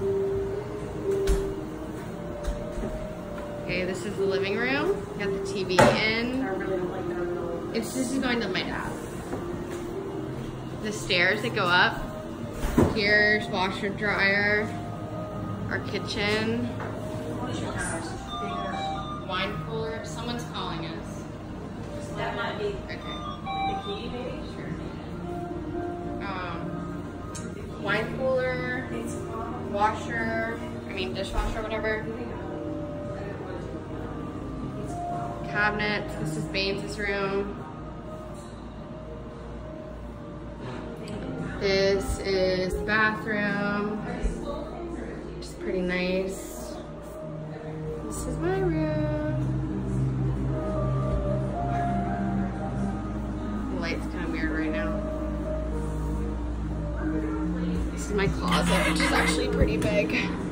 Okay, this is the living room. Got the TV in. This is going to my dad's. The stairs that go up. Here's washer, dryer. Our kitchen. Wine cooler. Someone's calling us. That might be Okay. the key, maybe? Sure. Wine cooler. Washer. Dishwasher, whatever. Cabinet. This is Baines' room. This is the bathroom. It's pretty nice. This is my room. The light's kind of weird right now. This is my closet, which is actually pretty big.